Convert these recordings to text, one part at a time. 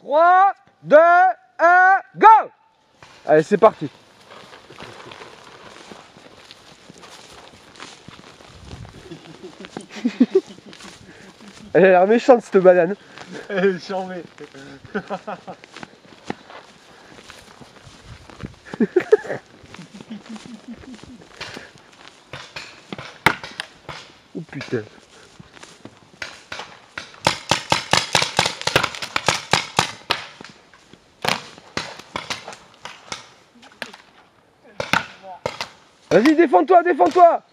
3, 2, 1, go! Allez, c'est parti. Elle a l'air méchante cette banane. Elle est charmée. Oh putain. Vas-y, défends-toi, défends-toi.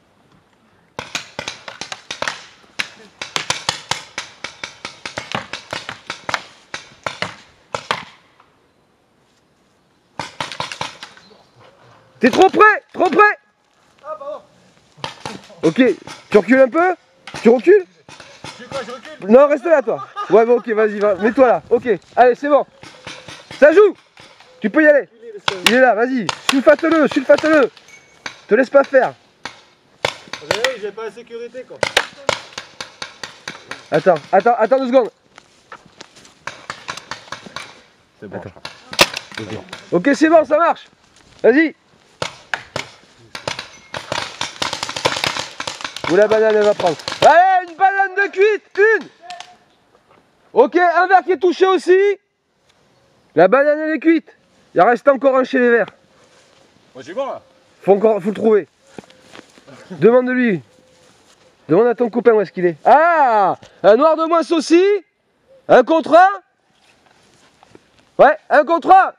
T'es trop près, trop près. Ah pardon. Ok, tu recules un peu. Tu recules. Tu quoi, je recule? Non, reste là toi. Ouais, bon, ok, vas-y, mets-toi là. Ok, allez, c'est bon. Ça joue. Tu peux y aller. Il est là, vas-y. Sulfate-le, sulfate-le. Te laisse pas faire. J'ai pas la sécurité quoi. Attends, attends, attends 2 secondes. C'est bon. Attends. Ok, c'est bon, ça marche. Vas-y. Où la banane elle va prendre. Allez, une banane de cuite, une. Ok, un verre qui est touché aussi. La banane elle est cuite. Il en reste encore un chez les verts. Moi j'ai bon là. Faut le trouver. Demande-lui. Demande à ton copain où est-ce qu'il est. Ah, un noir de moins aussi. Un contrat. Ouais, un contrat.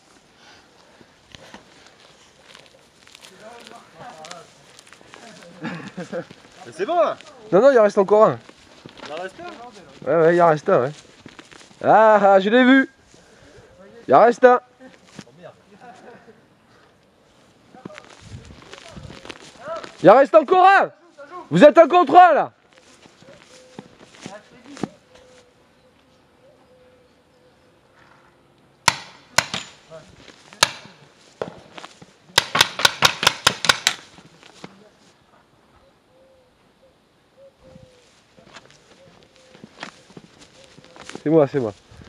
C'est bon là. Non, non, il en reste encore un. Il en reste un. Ouais, ouais, il en reste un, ouais. Ah, je l'ai vu. Il en reste un. Il en reste encore un. Vous êtes un contrat là. C'est moi, c'est moi.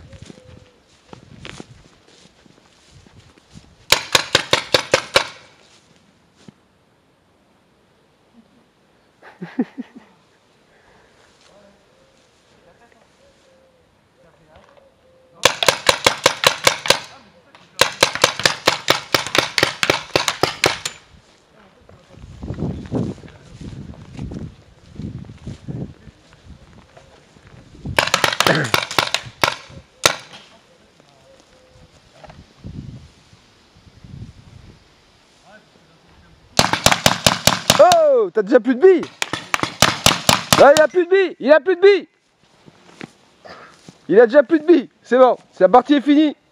Oh, t'as déjà plus de billes. Là, il a plus de billes. Il a plus de billes. Il a déjà plus de billes. C'est bon, la partie est finie.